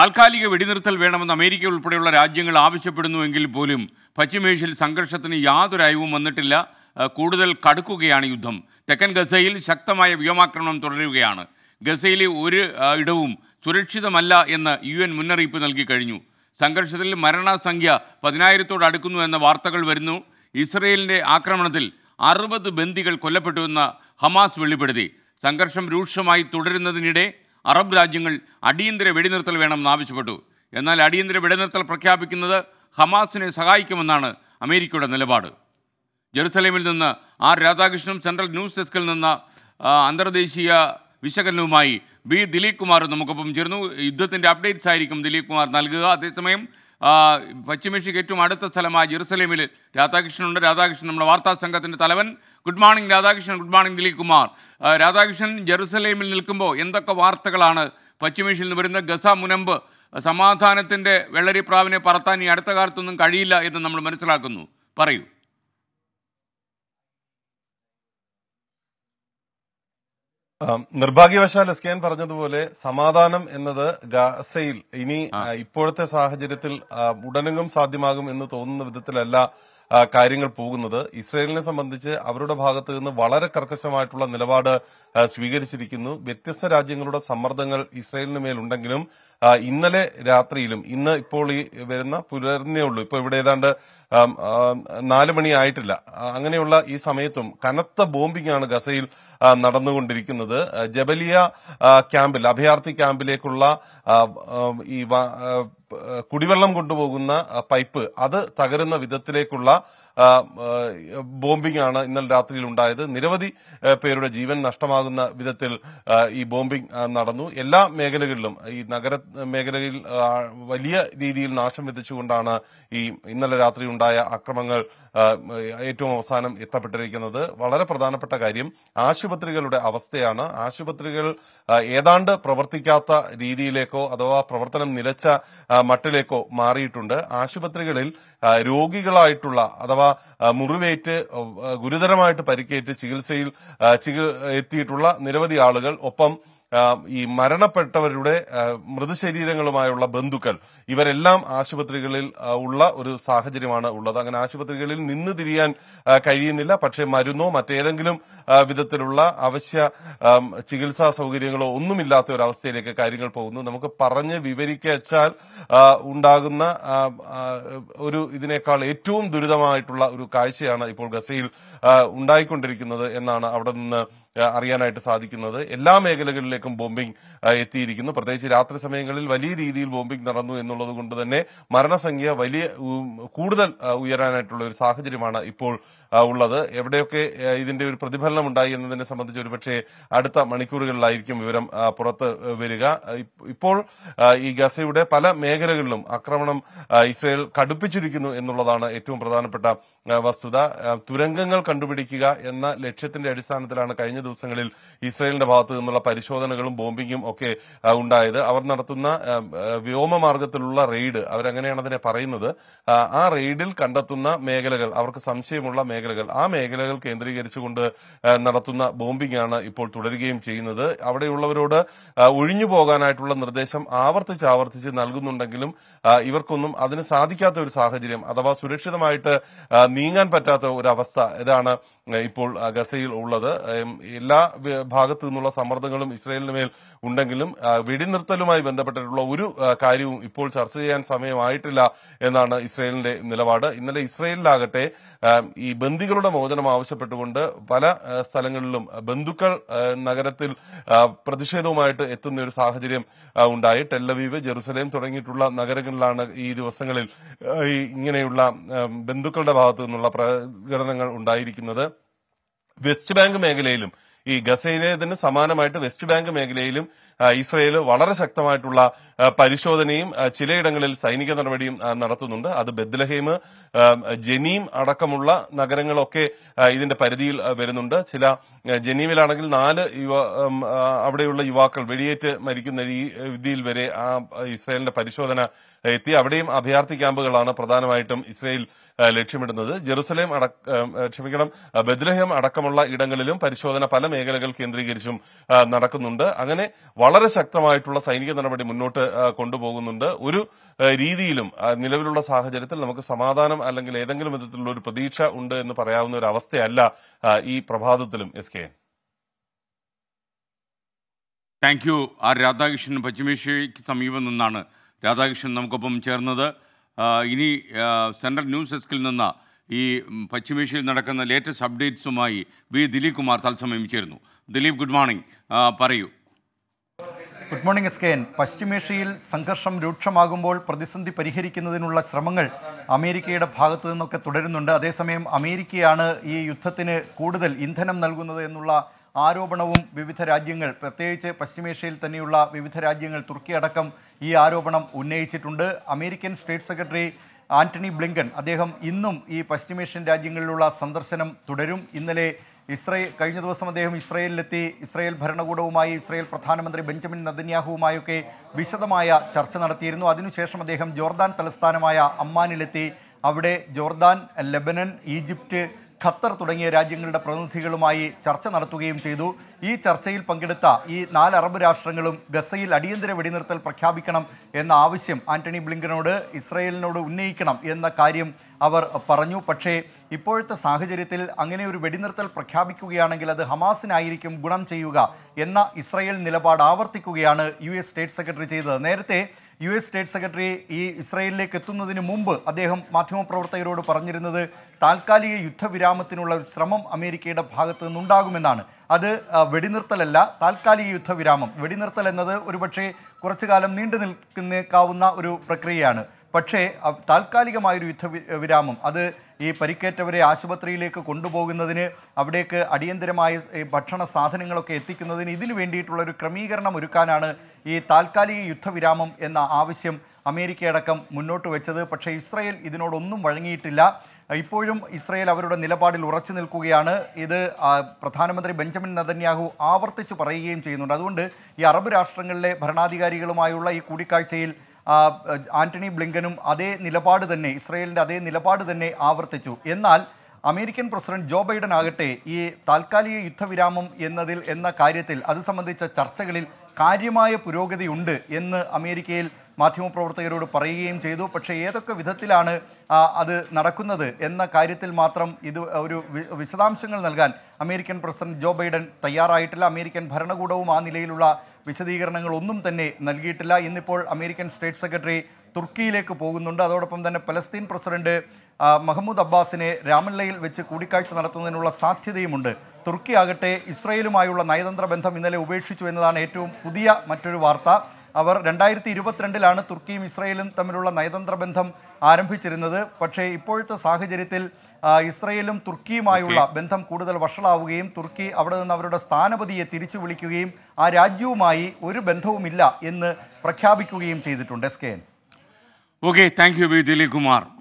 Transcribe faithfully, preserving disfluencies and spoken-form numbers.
താൽക്കാലിക വെടിനിർത്തൽ വേണമെന്ന് അമേരിക്ക ഉൾപ്പെടെയുള്ള രാജ്യങ്ങൾ ആവശ്യപ്പെടുന്നുവെങ്കിൽ പോലും പശ്ചിമേഷ്യയിൽ സംഘർഷത്തിന് യാതൊരു അയവും വന്നിട്ടില്ല. കൂടുതൽ കടുക്കുകയാണ് യുദ്ധം. തെക്കൻ ഗസയിൽ ശക്തമായ വ്യോമാക്രമണം തുടരുകയാണ്. ഗസയിലെ ഒരു ഇടവും സുരക്ഷിതമല്ല എന്ന് യു എൻ മുന്നറിയിപ്പ് നൽകി കഴിഞ്ഞു. സംഘർഷത്തിൽ മരണസംഖ്യ പതിനായിരത്തോട് അടുക്കുന്നു എന്ന വാർത്തകൾ വരുന്നു. ഇസ്രയേലിൻ്റെ ആക്രമണത്തിൽ അറുപത് ബന്ദികൾ കൊല്ലപ്പെട്ടുവെന്ന് ഹമാസ് വെളിപ്പെടുത്തി. സംഘർഷം രൂക്ഷമായി തുടരുന്നതിനിടെ അറബ് രാജ്യങ്ങൾ അടിയന്തര വെടിനിർത്തൽ വേണമെന്ന് ആവശ്യപ്പെട്ടു. എന്നാൽ അടിയന്തര വെടിനിർത്തൽ പ്രഖ്യാപിക്കുന്നത് ഹമാസിനെ സഹായിക്കുമെന്നാണ് അമേരിക്കയുടെ നിലപാട്. ജെറുസലേമിൽ നിന്ന് ആർ രാധാകൃഷ്ണനും സെൻട്രൽ ന്യൂസ് ഡെസ്കിൽ നിന്ന് അന്തർദേശീയ വിശകലനവുമായി ബി ദിലീപ് കുമാർ നമുക്കൊപ്പം ചേർന്നു. യുദ്ധത്തിൻ്റെ അപ്ഡേറ്റ്സ് ആയിരിക്കും ദിലീപ് കുമാർ നൽകുക. അതേസമയം പശ്ചിമേഷ്യക്ക് ഏറ്റവും അടുത്ത സ്ഥലമായ ജെറുസലേമിൽ രാധാകൃഷ്ണനുണ്ട്. രാധാകൃഷ്ണൻ നമ്മുടെ വാർത്താ സംഘത്തിൻ്റെ തലവൻ. Good morning Radhakrishnan. Good morning Dileep Kumar. Radhakrishnan, ജെറുസലേമിൽ നിൽക്കുമ്പോൾ എന്തൊക്കെ വാർത്തകളാണ് പശ്ചിമേഷ്യയിൽ നിന്ന് വരുന്നത്? ഗസ മുനമ്പ് സമാധാനത്തിൻ്റെ വെള്ളരിപ്രാവിനെ പറത്താൻ ഈ അടുത്ത കാലത്തൊന്നും കഴിയില്ല എന്ന് നമ്മൾ മനസ്സിലാക്കുന്നു. പറയൂ. നിർഭാഗ്യവശാൽ എസ്കെൻ പറഞ്ഞതുപോലെ സമാധാനം എന്നത് ഗസയിൽ ഇനി ഇപ്പോഴത്തെ സാഹചര്യത്തിൽ ഉടനെങ്ങും സാധ്യമാകും എന്ന് തോന്നുന്ന വിധത്തിലല്ല കാര്യങ്ങൾ പോകുന്നത്. ഇസ്രയേലിനെ സംബന്ധിച്ച് അവരുടെ ഭാഗത്ത് നിന്ന് വളരെ കർക്കശമായിട്ടുള്ള നിലപാട് സ്വീകരിച്ചിരിക്കുന്നു. വ്യത്യസ്ത രാജ്യങ്ങളുടെ സമ്മർദ്ദങ്ങൾ ഇസ്രയേലിന് മേലുണ്ടെങ്കിലും ഇന്നലെ രാത്രിയിലും ഇന്ന് ഇപ്പോൾ ഈ വരുന്ന പുലർന്നേ ഉള്ളൂ, ഇപ്പൊ ഇവിടെ ഏതാണ്ട് നാല് മണി ആയിട്ടില്ല, അങ്ങനെയുള്ള ഈ സമയത്തും കനത്ത ബോംബിംഗ് ആണ് ഗസയിൽ നടന്നുകൊണ്ടിരിക്കുന്നത്. ജബലിയ ക്യാമ്പിൽ, അഭയാർത്ഥി ക്യാമ്പിലേക്കുള്ള ഈ കുടിവെള്ളം കൊണ്ടുപോകുന്ന പൈപ്പ് അത് തകരുന്ന വിധത്തിലേക്കുള്ള ബോംബിംഗ് ആണ് ഇന്നലെ രാത്രിയിൽ ഉണ്ടായത്. നിരവധി പേരുടെ ജീവൻ നഷ്ടമാകുന്ന വിധത്തിൽ ഈ ബോംബിംഗ് നടന്നു. എല്ലാ മേഖലകളിലും ഈ നഗര മേഖലയിൽ വലിയ രീതിയിൽ നാശം വിതച്ചുകൊണ്ടാണ് ഈ ഇന്നലെ രാത്രി ഉണ്ടായ അക്രമങ്ങൾ ഏറ്റവും അവസാനം എത്തപ്പെട്ടിരിക്കുന്നത്. വളരെ പ്രധാനപ്പെട്ട കാര്യം ആശുപത്രികളുടെ അവസ്ഥയാണ്. ആശുപത്രികൾ ഏതാണ്ട് പ്രവർത്തിക്കാത്ത രീതിയിലേക്കോ അഥവാ പ്രവർത്തനം നിലച്ച മട്ടിലേക്കോ മാറിയിട്ടുണ്ട്. ആശുപത്രികളിൽ രോഗികളായിട്ടുള്ള അഥവാ മുറിവേറ്റ് ഗുരുതരമായിട്ട് പരിക്കേറ്റ് ചികിത്സയിൽ എത്തിയിട്ടുള്ള നിരവധി ആളുകൾ, ഒപ്പം ഈ മരണപ്പെട്ടവരുടെ മൃതശരീരങ്ങളുമായുള്ള ബന്ധുക്കൾ, ഇവരെല്ലാം ആശുപത്രികളിൽ ഉള്ള ഒരു സാഹചര്യമാണ് ഉള്ളത്. അങ്ങനെ ആശുപത്രികളിൽ നിന്ന് തിരിയാൻ കഴിയുന്നില്ല. പക്ഷേ മരുന്നോ മറ്റേതെങ്കിലും വിധത്തിലുള്ള അവശ്യ ചികിത്സാ സൗകര്യങ്ങളോ ഒന്നുമില്ലാത്ത ഒരു അവസ്ഥയിലേക്ക് കാര്യങ്ങൾ പോകുന്നു. നമുക്ക് പറഞ്ഞ് വിവരിക്കച്ചാൽ ഉണ്ടാകുന്ന ഒരു ഇതിനേക്കാൾ ഏറ്റവും ദുരിതമായിട്ടുള്ള ഒരു കാഴ്ചയാണ് ഇപ്പോൾ ഗസയിൽ ഉണ്ടായിക്കൊണ്ടിരിക്കുന്നത് എന്നാണ് അവിടെ നിന്ന് അറിയാനായിട്ട് സാധിക്കുന്നത്. എല്ലാ മേഖലകളിലേക്കും ബോംബിംഗ് എത്തിയിരിക്കുന്നു. പ്രത്യേകിച്ച് രാത്രി സമയങ്ങളിൽ വലിയ രീതിയിൽ ബോംബിംഗ് നടന്നു എന്നുള്ളത് കൊണ്ട് തന്നെ മരണസംഖ്യ വലിയ കൂടുതൽ ഉയരാനായിട്ടുള്ള ഒരു സാഹചര്യമാണ് ഇപ്പോൾ ഉള്ളത്. എവിടെയൊക്കെ ഇതിന്റെ ഒരു പ്രതിഫലനം ഉണ്ടായി എന്നതിനെ സംബന്ധിച്ച് ഒരുപക്ഷെ അടുത്ത മണിക്കൂറുകളിലായിരിക്കും വിവരം പുറത്ത് വരിക. ഇപ്പോൾ ഈ ഗസയുടെ പല മേഖലകളിലും ആക്രമണം ഇസ്രയേൽ കടുപ്പിച്ചിരിക്കുന്നു എന്നുള്ളതാണ് ഏറ്റവും പ്രധാനപ്പെട്ട വസ്തുത. തുരങ്കങ്ങൾ കണ്ടുപിടിക്കുക എന്ന ലക്ഷ്യത്തിന്റെ അടിസ്ഥാനത്തിലാണ് കഴിഞ്ഞ ദിവസങ്ങളിൽ ഇസ്രയേലിന്റെ ഭാഗത്തു നിന്നുള്ള പരിശോധനകളും ബോംബിങ്ങും ഒക്കെ ഉണ്ടായത്. അവർ നടത്തുന്ന വ്യോമമാർഗത്തിലുള്ള റെയ്ഡ്, അവരങ്ങനെയാണ് അതിനെ പറയുന്നത്. ആ റെയ്ഡിൽ കണ്ടെത്തുന്ന മേഖലകൾ, അവർക്ക് സംശയമുള്ള മേഖലകൾ, ആ മേഖലകൾ കേന്ദ്രീകരിച്ചുകൊണ്ട് നടത്തുന്ന ബോംബിംഗ് ആണ് ഇപ്പോൾ തുടരുകയും ചെയ്യുന്നത്. അവിടെയുള്ളവരോട് ഒഴിഞ്ഞു പോകാനായിട്ടുള്ള നിർദ്ദേശം ആവർത്തിച്ച് ആവർത്തിച്ച് നൽകുന്നുണ്ടെങ്കിലും ഇവർക്കൊന്നും അതിന് സാധിക്കാത്ത ഒരു സാഹചര്യം അഥവാ സുരക്ഷിതമായിട്ട് നീങ്ങാൻ പറ്റാത്ത ഒരു അവസ്ഥ ഇതാണ് ഇപ്പോൾ ഗസയിൽ ഉള്ളത്. എല്ലാ ഭാഗത്തു നിന്നുള്ള സമ്മർദ്ദങ്ങളും ഇസ്രയേലിന് മേൽ ഉണ്ടെങ്കിലും വെടിനിർത്തലുമായി ബന്ധപ്പെട്ടിട്ടുള്ള ഒരു കാര്യവും ഇപ്പോൾ ചർച്ച ചെയ്യാൻ സമയമായിട്ടില്ല എന്നാണ് ഇസ്രയേലിന്റെ നിലപാട്. ഇന്നലെ ഇസ്രയേലിലാകട്ടെ ഈ ബന്ദികളുടെ മോചനം ആവശ്യപ്പെട്ടുകൊണ്ട് പല സ്ഥലങ്ങളിലും ബന്ധുക്കൾ നഗരത്തിൽ പ്രതിഷേധവുമായിട്ട് എത്തുന്ന ഒരു സാഹചര്യം ഉണ്ടായി. ടെല്ലവീവ്, ജെറുസലേം തുടങ്ങിയിട്ടുള്ള നഗരങ്ങളിലാണ് ഈ ദിവസങ്ങളിൽ ഇങ്ങനെയുള്ള ബന്ധുക്കളുടെ ഭാഗത്തു നിന്നുള്ള പ്രകടനങ്ങൾ ഉണ്ടായിരിക്കുന്നത്. വെസ്റ്റ് ബാങ്ക് മേഖലയിലും ഈ ഗസയിലേതിന് സമാനമായിട്ട് വെസ്റ്റ് ബാങ്ക് മേഖലയിലും ഇസ്രയേൽ വളരെ ശക്തമായിട്ടുള്ള പരിശോധനയും ചിലയിടങ്ങളിൽ സൈനിക നടപടിയും നടത്തുന്നുണ്ട്. അത് ബെത്ലഹേം, ജനീം അടക്കമുള്ള നഗരങ്ങളൊക്കെ ഇതിന്റെ പരിധിയിൽ വരുന്നുണ്ട്. ചില ജനീമിലാണെങ്കിൽ നാല് യുവ അവിടെയുള്ള യുവാക്കൾ വെടിയേറ്റ് മരിക്കുന്ന രീതിയിൽ വരെ ആ ഇസ്രയേലിന്റെ പരിശോധന എത്തി. അവിടെയും അഭയാർത്ഥി ക്യാമ്പുകളാണ് പ്രധാനമായിട്ടും ഇസ്രയേൽ ലക്ഷ്യമിടുന്നത്. ജെറുസലേം അടക്ക ക്ഷമിക്കണം ബെത്ലഹേം അടക്കമുള്ള ഇടങ്ങളിലും പരിശോധന പല മേഖലകൾ കേന്ദ്രീകരിച്ചും നടക്കുന്നുണ്ട്. അങ്ങനെ വളരെ ശക്തമായിട്ടുള്ള സൈനിക നടപടി മുന്നോട്ട് കൊണ്ടുപോകുന്നുണ്ട്. ഒരു രീതിയിലും നിലവിലുള്ള സാഹചര്യത്തിൽ നമുക്ക് സമാധാനം അല്ലെങ്കിൽ ഏതെങ്കിലും വിധത്തിലുള്ള ഒരു പ്രതീക്ഷ ഉണ്ട് എന്ന് പറയാവുന്ന ഒരു അവസ്ഥയല്ല ഈ പ്രഭാതത്തിലും. S K thank you. R Radhakrishnan പശ്ചിമേഷ്യയ്ക്ക് സമീപം നിന്നാണ് രാധാകൃഷ്ണൻ നമുക്കൊപ്പം ചേർന്നത്. ഇനി സെൻട്രൽ ന്യൂസ് ഡെസ്കിൽ നിന്ന് ഈ പശ്ചിമേഷ്യയിൽ നടക്കുന്ന ലേറ്റസ്റ്റ് അപ്ഡേറ്റ്സുമായി വി ദിലീപ് കുമാർ തത്സമയം ചേരുന്നു. Dileep, good morning. പറയൂ. Good morning S K N. പശ്ചിമേഷ്യയിൽ സംഘർഷം രൂക്ഷമാകുമ്പോൾ പ്രതിസന്ധി പരിഹരിക്കുന്നതിനുള്ള ശ്രമങ്ങൾ അമേരിക്കയുടെ ഭാഗത്തു നിന്നൊക്കെ തുടരുന്നുണ്ട്. അതേസമയം അമേരിക്കയാണ് ഈ യുദ്ധത്തിന് കൂടുതൽ ഇന്ധനം നൽകുന്നത് എന്നുള്ള ആരോപണവും വിവിധ രാജ്യങ്ങൾ, പ്രത്യേകിച്ച് പശ്ചിമേഷ്യയിൽ തന്നെയുള്ള വിവിധ രാജ്യങ്ങൾ, തുർക്കി അടക്കം ഈ ആരോപണം ഉന്നയിച്ചിട്ടുണ്ട്. American state secretary Antony Blinken അദ്ദേഹം ഇന്നും ഈ പശ്ചിമേഷ്യൻ രാജ്യങ്ങളിലുള്ള സന്ദർശനം തുടരും. ഇന്നലെ ഇസ്രയേൽ കഴിഞ്ഞ ദിവസം അദ്ദേഹം ഇസ്രയേലിലെത്തി ഇസ്രയേൽ ഭരണകൂടവുമായി ഇസ്രയേൽ പ്രധാനമന്ത്രി ബെഞ്ചമിൻ നെതന്യാഹുവുമായൊക്കെ വിശദമായ ചർച്ച നടത്തിയിരുന്നു. അതിനുശേഷം അദ്ദേഹം ജോർദാൻ തലസ്ഥാനമായ അമ്മാനിലെത്തി അവിടെ ജോർദാൻ, ലെബനൻ, ഈജിപ്റ്റ്, ഖത്തർ തുടങ്ങിയ രാജ്യങ്ങളുടെ പ്രതിനിധികളുമായി ചർച്ച നടത്തുകയും ചെയ്തു. ഈ ചർച്ചയിൽ പങ്കെടുത്ത ഈ നാല് അറബ് രാഷ്ട്രങ്ങളും ഗസയിൽ അടിയന്തര വെടിനിർത്തൽ പ്രഖ്യാപിക്കണം എന്ന ആവശ്യം ആന്റണി ബ്ലിങ്കനോട് ഇസ്രയേലിനോട് ഉന്നയിക്കണം എന്ന കാര്യം അവർ പറഞ്ഞു. പക്ഷേ ഇപ്പോഴത്തെ സാഹചര്യത്തിൽ അങ്ങനെ ഒരു വെടിനിർത്തൽ പ്രഖ്യാപിക്കുകയാണെങ്കിൽ അത് ഹമാസിനായിരിക്കും ഗുണം ചെയ്യുക എന്ന ഇസ്രയേൽ നിലപാട് ആവർത്തിക്കുകയാണ് യു എസ് സ്റ്റേറ്റ് സെക്രട്ടറി ചെയ്തത്. നേരത്തെ യു എസ് സ്റ്റേറ്റ് സെക്രട്ടറി ഈ ഇസ്രയേലിലേക്ക് എത്തുന്നതിന് മുമ്പ് അദ്ദേഹം മാധ്യമപ്രവർത്തകരോട് പറഞ്ഞിരുന്നത് താൽക്കാലിക യുദ്ധവിരാമത്തിനുള്ള ശ്രമം അമേരിക്കയുടെ ഭാഗത്തു നിന്നുണ്ടാകുമെന്നാണ്. അത് വെടിനിർത്തലല്ല, താൽക്കാലിക യുദ്ധവിരാമം. വെടിനിർത്തൽ എന്നത് ഒരുപക്ഷെ കുറച്ചു കാലം നീണ്ടു നിൽക്കാവുന്ന ഒരു പ്രക്രിയയാണ്. പക്ഷേ താൽക്കാലികമായൊരു യുദ്ധ വിരാമം, അത് ഈ പരിക്കേറ്റവരെ ആശുപത്രിയിലേക്ക് കൊണ്ടുപോകുന്നതിന്, അവിടേക്ക് അടിയന്തരമായ ഭക്ഷണ സാധനങ്ങളൊക്കെ എത്തിക്കുന്നതിന്, ഇതിനു വേണ്ടിയിട്ടുള്ള ഒരു ക്രമീകരണം ഒരുക്കാനാണ് ഈ താൽക്കാലിക യുദ്ധവിരാമം എന്ന ആവശ്യം അമേരിക്കയടക്കം മുന്നോട്ട് വെച്ചത്. പക്ഷേ ഇസ്രയേൽ ഇതിനോടൊന്നും വഴങ്ങിയിട്ടില്ല. ഇപ്പോഴും ഇസ്രയേൽ അവരുടെ നിലപാടിൽ ഉറച്ചു നിൽക്കുകയാണ്. ഇത് പ്രധാനമന്ത്രി ബെഞ്ചമിൻ നെതന്യാഹു ആവർത്തിച്ച് പറയുകയും ചെയ്യുന്നുണ്ട്. അതുകൊണ്ട് ഈ അറബ് രാഷ്ട്രങ്ങളിലെ ഭരണാധികാരികളുമായുള്ള ഈ കൂടിക്കാഴ്ചയിൽ ആന്റണി ബ്ലിങ്കനും അതേ നിലപാട് തന്നെ, ഇസ്രയേലിൻ്റെ അതേ നിലപാട് തന്നെ ആവർത്തിച്ചു. എന്നാൽ അമേരിക്കൻ പ്രസിഡന്റ് ജോ ബൈഡൻ ആകട്ടെ ഈ താൽക്കാലിക യുദ്ധവിരാമം എന്നതിൽ എന്ന കാര്യത്തിൽ അത് സംബന്ധിച്ച ചർച്ചകളിൽ കാര്യമായ പുരോഗതി ഉണ്ട് എന്ന് അമേരിക്കയിൽ മാധ്യമപ്രവർത്തകരോട് പറയുകയും ചെയ്തു. പക്ഷേ ഏതൊക്കെ വിധത്തിലാണ് അത് നടക്കുന്നത് എന്ന കാര്യത്തിൽ മാത്രം ഇത് ഒരു വിശദാംശങ്ങൾ നൽകാൻ അമേരിക്കൻ പ്രസിഡന്റ് ജോ ബൈഡൻ തയ്യാറായിട്ടില്ല. അമേരിക്കൻ ഭരണകൂടവും ആ നിലയിലുള്ള വിശദീകരണങ്ങൾ ഒന്നും തന്നെ നൽകിയിട്ടില്ല. ഇന്നിപ്പോൾ അമേരിക്കൻ സ്റ്റേറ്റ് സെക്രട്ടറി തുർക്കിയിലേക്ക് പോകുന്നുണ്ട്. അതോടൊപ്പം തന്നെ പലസ്തീൻ പ്രസിഡന്റ് മഹ്മൂദ് അബ്ബാസിനെ രാമല്ലയിൽ വെച്ച് കൂടിക്കാഴ്ച നടത്തുന്നതിനുള്ള സാധ്യതയുമുണ്ട്. തുർക്കി ആകട്ടെ ഇസ്രയേലുമായുള്ള നയതന്ത്ര ബന്ധം ഇന്നലെ ഉപേക്ഷിച്ചു എന്നതാണ് ഏറ്റവും പുതിയ മറ്റൊരു വാർത്ത. അവർ രണ്ടായിരത്തി ഇരുപത്തിരണ്ടിലാണ് തുർക്കിയും ഇസ്രയേലും തമ്മിലുള്ള നയതന്ത്ര ബന്ധം ആരംഭിച്ചിരുന്നത്. പക്ഷേ ഇപ്പോഴത്തെ സാഹചര്യത്തിൽ ഇസ്രയേലും തുർക്കിയുമായുള്ള ബന്ധം കൂടുതൽ വഷളാവുകയും തുർക്കി അവിടെ നിന്ന് അവരുടെ സ്ഥാനപതിയെ തിരിച്ചു വിളിക്കുകയും ആ രാജ്യവുമായി ഒരു ബന്ധവുമില്ല എന്ന് പ്രഖ്യാപിക്കുകയും ചെയ്തിട്ടുണ്ട്. S K N. Okay, thank you Dileep Kumar.